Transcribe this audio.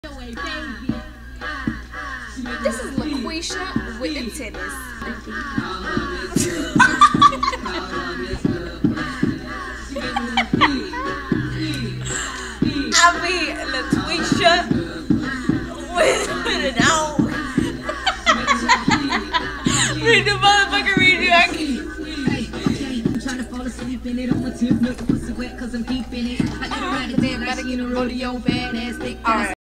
This is LaQuisha with the tennis. I mean, LaQuisha with it out. Read the motherfucker redo. I can't. Trying to fall asleep in it on my tip, no pussy wet 'cause I'm deep in it. I gotta get a rodeo badass.